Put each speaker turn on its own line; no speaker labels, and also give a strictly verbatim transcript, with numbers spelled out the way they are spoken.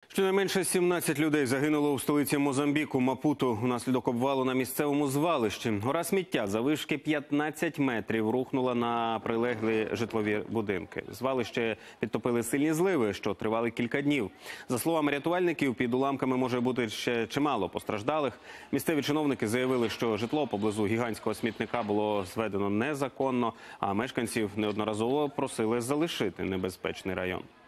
Щонайменше сімнадцять людей загинуло у столиці Мозамбіку, Мапуту, внаслідок обвалу на місцевому звалищі. Гора сміття заввишки п'ятнадцять метрів рухнула на прилеглі житлові будинки. Звалище підтопили сильні зливи, що тривали кілька днів. За словами рятувальників, під уламками може бути ще чимало постраждалих. Місцеві чиновники заявили, що житло поблизу гігантського смітника було зведено незаконно, а мешканців неодноразово просили залишити небезпечний район.